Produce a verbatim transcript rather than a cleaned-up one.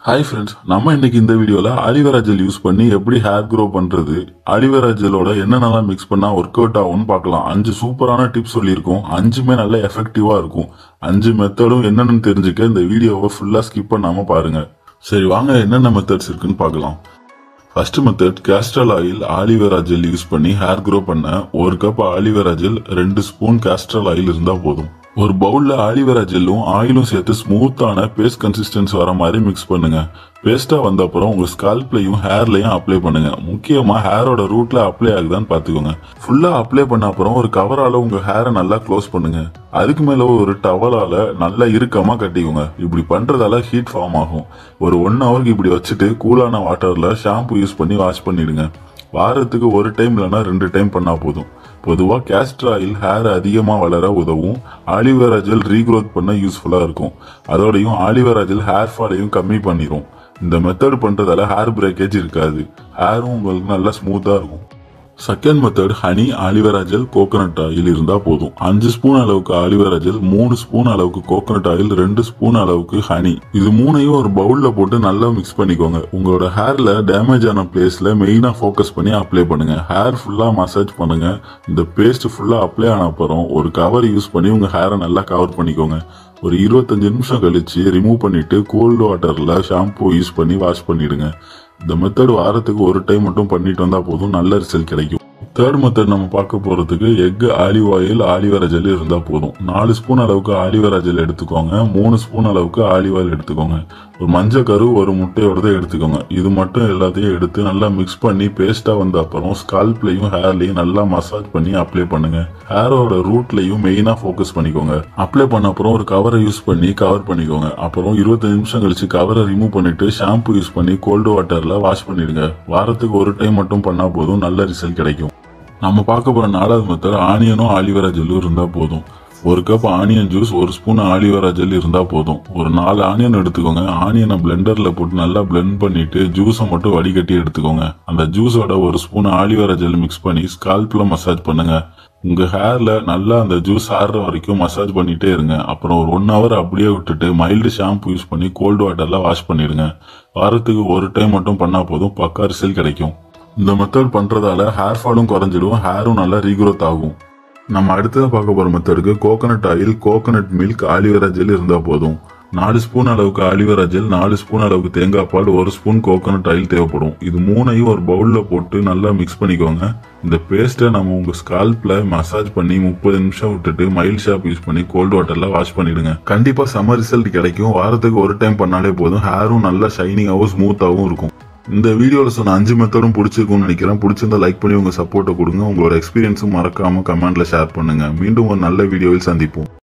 Hi friends, நம்ம இன்னைக்கு இந்த வீடியோல ஆலிவேரா ஜெல் யூஸ் பண்ணி எப்படி ஹேர் க்ரோ பண்றது, ஆலிவேரா ஜெல்லோட என்னென்னலாம் மிக்ஸ் பண்ணா ஒர்க் அவுட் ஆகும்னு பார்க்கலாம். அஞ்சு சூப்பரான டிப்ஸ் சொல்லியிருக்கோம். அஞ்சுமே நல்ல எஃபெக்டிவா இருக்கும். அஞ்சு மெத்தடும் என்னன்னு தெரிஞ்சுக்க இந்த வீடியோவை ஃபுல்லா ஸ்கிப் பண்ணாம பாருங்க. சரி வாங்க என்னென்ன மெத்தட்ஸ் இருக்குன்னு பார்க்கலாம். First method castor oil aloe vera gel use பண்ணி ஹேர் க்ரோ பண்ண ஒரு கப் ஆலிவேரா ஜெல் ரெண்டு ஸ்பூன் கேஸ்டர் ஆயில் இருந்தா போதும். ஒரு பவுல்ல ஆலிவேரா ஜெல்லும் ஆயிலும் சேர்த்து ஸ்மூத்தான பேஸ்ட் கன்சிஸ்டன்சி வர மாதிரி மிக்ஸ் பண்ணுங்க. பேஸ்டா வந்த அப்புறம் உங்க ஸ்கால்ப்லயும் ஹேர்லயும் அப்ளை பண்ணுங்க. முக்கியமா ஹேரோட ரூட்ல அப்ளை ஆகுதான்னு பாத்துக்கோங்க. ஃபுல்லா அப்ளை பண்ண அப்புறம் ஒரு கவரால உங்க ஹேரை நல்லா க்ளோஸ் பண்ணுங்க. அதுக்கு மேல ஒரு டவலால நல்லா இறுக்கமா கட்டிக்கோங்க. இப்படி பண்றதால ஹீட் ஃபார்ம் ஆகும். ஒரு ஒன் ஹவருக்கு இப்படி வச்சுட்டு கூலான வாட்டர்ல ஷாம்பு யூஸ் பண்ணி வாஷ் பண்ணிடுங்க. வாரத்துக்கு ஒரு டைம் இல்லைன்னா ரெண்டு டைம் பண்ணா போதும். பொதுவாக கேஸ்டர் ஆயில் ஹேர் அதிகமாக வளர உதவும். ஆலிவேரா ஜெல் ரீக்ரோத் பண்ண யூஸ்ஃபுல்லாக இருக்கும். அதோடையும் ஆலிவேரா ஜெல் ஹேர் ஃபாலையும் கம்மி பண்ணிடும். இந்த மெத்தட் பண்ணுறதால ஹேர் பிரேக்கேஜ் இருக்காது. ஹேரும் உங்களுக்கு நல்லா ஸ்மூத்தாக இருக்கும். Second method honey aloe vera gel coconut oil இருந்தா போதும். அஞ்சு ஸ்பூன் அளவுக்கு ஆலிவேரா ஜெல், மூணு ஸ்பூன் அளவுக்கு கோகனட் ஆயில், ரெண்டு ஸ்பூன் அளவுக்கு ஹனி, இது மூணையும் ஒரு பவுல்ல போட்டு நல்லா மிக்ஸ் பண்ணிக்கோங்க. உங்களோட ஹேர்ல டேமேஜ் ஆன பிளேஸ்ல மெயினா ஃபோக்கஸ் பண்ணி அப்ளை பண்ணுங்க. ஹேர் ஃபுல்லா மசாஜ் பண்ணுங்க. இந்த பேஸ்ட் ஃபுல்லா அப்ளை ஆன அப்புறம் ஒரு கவர் யூஸ் பண்ணி உங்க ஹேரை நல்லா கவர் பண்ணிக்கோங்க. ஒரு இருபத்தஞ்சு நிமிஷம் கழிச்சு ரிமூவ் பண்ணிட்டு கோல்டு வாட்டர்ல ஷாம்பு யூஸ் பண்ணி வாஷ் பண்ணிடுங்க. இந்த மெத்தட் வாரத்துக்கு ஒரு டைம் மட்டும் பண்ணிட்டு வந்தா போதும், நல்ல ரிசல்ட் கிடைக்கும். தேர்ட் மெத்தட் நம்ம பார்க்க போறதுக்கு egg olive oil aloe vera gel இருந்தா போதும். நாலு ஸ்பூன் அளவுக்கு ஆலிவேரா ஜெல் எடுத்துக்கோங்க. மூணு ஸ்பூன் அளவுக்கு ஆலிவ் ஆயில் எடுத்துக்கோங்க. ஒரு மஞ்சள் கரு ஒரு முட்டையோட எடுத்துக்கோங்க. இது மட்டும் எல்லாத்தையும் எடுத்து நல்லா மிக்ஸ் பண்ணி பேஸ்டா வந்த அப்புறம் ஸ்கால்ப்லயும் ஹேர்லயும் நல்லா மசாஜ் பண்ணி அப்ளை பண்ணுங்க. ஹேரோட ரூட்லயும் மெயினா ஃபோக்கஸ் பண்ணிக்கோங்க. அப்ளை பண்ண அப்புறம் ஒரு கவரை யூஸ் பண்ணி கவர் பண்ணிக்கோங்க. அப்புறம் இருபத்தஞ்சு நிமிஷம் கழிச்சு கவரை ரிமூவ் பண்ணிட்டு ஷாம்பு யூஸ் பண்ணி கோல்டு வாட்டர்ல வாஷ் பண்ணிடுங்க. வாரத்துக்கு ஒரு டைம் மட்டும் பண்ணா போதும், நல்ல ரிசல்ட் கிடைக்கும். நம்ம பார்க்க போற நாலாவது மெத்தட் ஆனியனும் ஆலிவேரா ஜெல்லும் இருந்தா போதும். ஒரு கப் ஆனியன் ஜூஸ், ஒரு ஸ்பூன் ஆலிவேரா ஜெல் இருந்தா போதும். ஒரு நாலு ஆனியன் எடுத்துக்கோங்க. ஆனியனை பிளெண்டர்ல போட்டு நல்லா பிளெண்ட் பண்ணிட்டு ஜூஸை மட்டும் வடிகட்டி எடுத்துக்கோங்க. அந்த ஜூஸோட ஒரு ஸ்பூன் ஆலிவேரா ஜெல் மிக்ஸ் பண்ணி ஸ்கால்ப்ல மசாஜ் பண்ணுங்க. உங்க ஹேர்ல நல்லா அந்த ஜூஸ் ஆடுற வரைக்கும் மசாஜ் பண்ணிட்டே இருங்க. அப்புறம் ஒரு ஒன் ஹவர் அப்படியே விட்டுட்டு மைல்டு ஷாம்பு யூஸ் பண்ணி கோல்டு வாட்டர்ல வாஷ் பண்ணிடுங்க. வாரத்துக்கு ஒரு டைம் மட்டும் பண்ணா போதும், பக்கா ரிசல்ட் கிடைக்கும். இந்த மெத்தட் பண்றதால ஹேர் ஃபாலும் குறைஞ்சிடும், ஹேரும் நல்லா ரீக்ரோத் ஆகும். நம்ம அடுத்ததான் பார்க்க போற மெத்தடுக்கு coconut oil coconut milk aloe vera gel இருந்தா போதும். நாலு ஸ்பூன் அளவுக்கு ஆலிவேரா ஜெல், நாலு ஸ்பூன் அளவுக்கு தேங்காய் பால், ஒரு ஸ்பூன் கோகனட் ஆயில் தேவைப்படும். இது மூணையும் ஒரு பவுல்ல போட்டு நல்லா மிக்ஸ் பண்ணிக்கோங்க. இந்த பேஸ்ட்டை நம்ம உங்க ஸ்கால்ப்ல மசாஜ் பண்ணி முப்பது நிமிஷம் விட்டுட்டு மைல்ட் ஷாம்பு யூஸ் பண்ணி கோல்டு வாட்டர்ல வாஷ் பண்ணிடுங்க. கண்டிப்பா செம ரிசல்ட் கிடைக்கும். வாரத்துக்கு ஒரு டைம் பண்ணாலே போதும், ஹேரும் நல்லா ஷைனிங்காகவும் ஸ்மூத்தாகவும் இருக்கும். இந்த வீடியோவில் சொன்ன அஞ்சு மெத்தடும் பிடிச்சிருக்கும்னு நினைக்கிறேன். பிடிச்சிருந்தா லைக் பண்ணி உங்க சப்போர்ட்டை கொடுங்க. உங்களோட எக்ஸ்பீரியன்ஸும் மறக்காம கமெண்ட்ல ஷேர் பண்ணுங்க. மீண்டும் ஒரு நல்ல வீடியோவில் சந்திப்போம்.